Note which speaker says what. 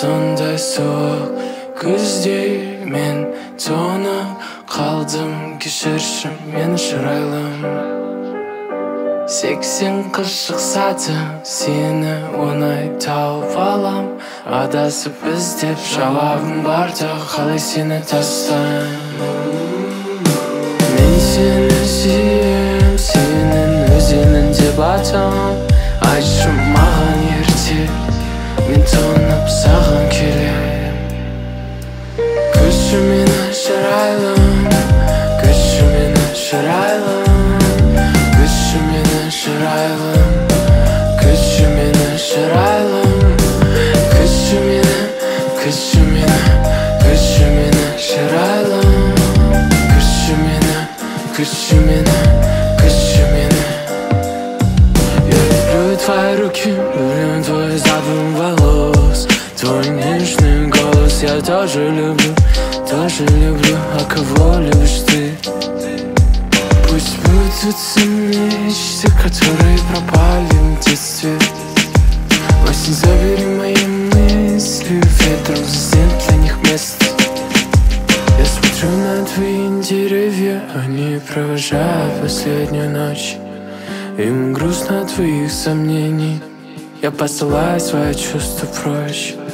Speaker 1: сондай суық күзде мен тоңып қалдым. Кешірші мені шырайлым, 80 қыз шықсады, сені оңай тауып алам. Адасып іздеп жауабым барда, қалай сені тастайым. Мен сені сүйем, сенің өзенің деп атам. Айтшы маған ерте, мен тоңып саған келем. Күші мені шырайлым, күші мені шырайлым, күші мені шырайлым, күші мені шырайлым, күші мені, күші мені, күші мені шырайлым, күші мені, күші мені, күші мені. Я люблю твои руки, люблю твой запах волос, твой нежный голос. Я тоже люблю, а кого любишь ты? Пусть будут мечты, которые пропали в детстве. Осень, забери мои мысли, ветром заснят для них место. Я смотрю на твои деревья, они провожают последнюю ночь. Им грустно от твоих сомнений, я посылаю свои чувства прочь.